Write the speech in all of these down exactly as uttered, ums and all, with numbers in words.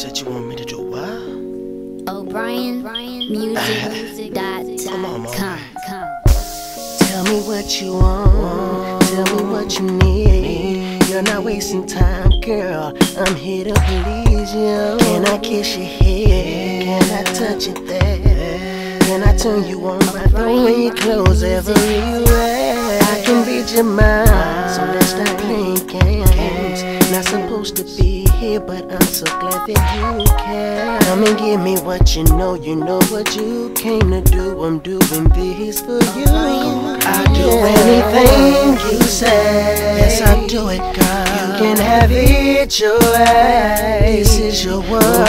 said you want me to do what? O'Brien, music dot com. Tell me what you want, tell me what you need. You're not wasting time, girl, I'm here to please you. Can I kiss your head, can I touch it there? Can I turn you on by throwing your clothes everywhere? I can read your mind, so let's stop playing games. Not supposed to be here, but I'm so glad that you care. Come and give me what you know, you know what you came to do. I'm doing this for you. I'll do anything you say. Yes, I'll do it, girl. You can have it your way. This is your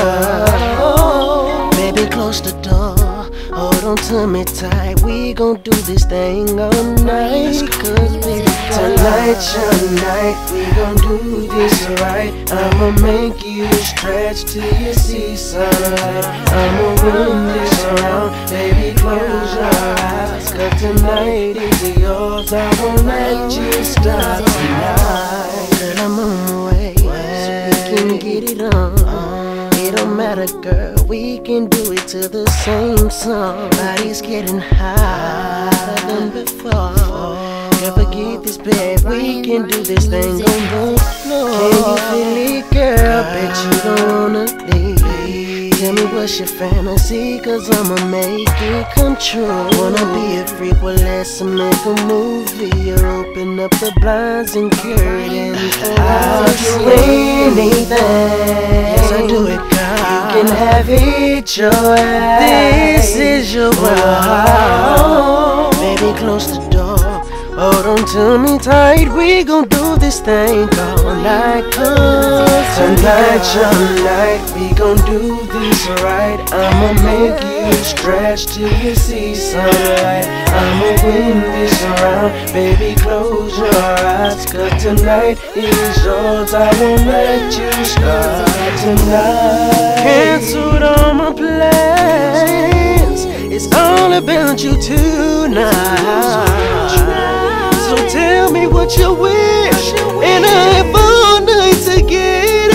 world. Baby, close the door. Hold on to me tight, we gon' do this thing all night. Cause baby, tonight's your night, we gon' do this right. I'ma make you stretch till you see sunlight. I'ma win this round, baby, close your eyes. Cause tonight is yours, I won't let you stop tonight. Girl, I'm on my way, so we can get it on. It don't matter, girl, we can do it to the same song. Body's getting hotter than before. Girl, forget this bed, we can do this thing on the floor. Can you feel it, girl? Bet you don't wanna leave. Tell me what's your fantasy, cause I'ma make it come true. Wanna be a freak, well let's make a movie. Or open up the blinds and curtains. I'll do anything. Yes, I do it, girl. You can have it your way. This is your world. Baby, close the door. Hold on to me tight, we gon' do this thing all night. Cause tonight's your night, we gon' do this right. I'ma make you stretch till you see sunlight. I'ma win this round, baby, close your eyes. Cause tonight is yours, I won't let you stop tonight. Canceled all my plans, it's all about you tonight. So tell me what you wish, and I have all night to get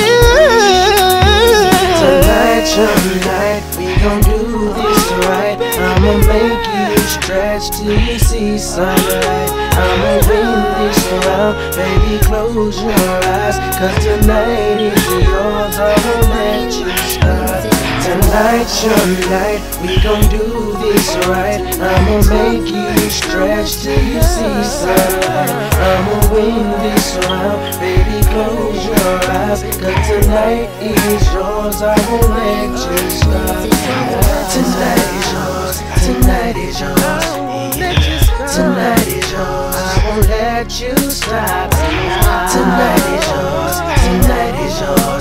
it. Tonight's your night, we gon' do this right. I'ma make you stretch till you see sunlight. I'ma win this round, baby, close your eyes. Cause tonight is yours, I won't let you stop. Tonight's your night, we gon' do this right. I'ma make you stretch till you see sunlight. I'ma win this round, baby, close your eyes. Cause tonight is yours, I won't let you stop. Tonight is yours, tonight is yours. Tonight is yours, I won't let you stop. Tonight is yours, tonight is yours.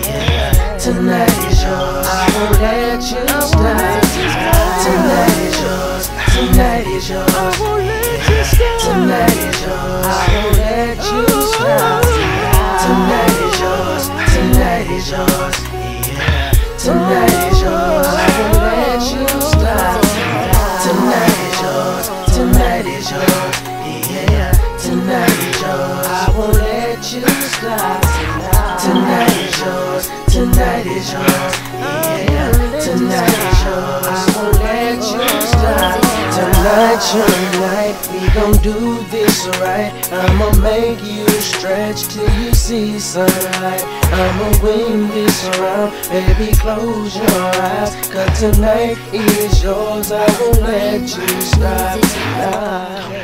Tonight is yours, I won't let you stop. Tonight is yours, tonight is yours. Tonight is yours, I won't let you stop. Tonight is yours, tonight is yours. Tonight is yours, I won't let you stop. Tonight is yours, tonight is yours. Yeah, tonight is yours, I won't let you stop. Tonight is yours, tonight is yours. Yeah, tonight is yours, I won't let you stop. Tonight's your night, we gon' do this right. I'ma make you stretch till you see sunlight. I'ma win this round, baby, close your eyes. Cause tonight is yours, I won't let you stop.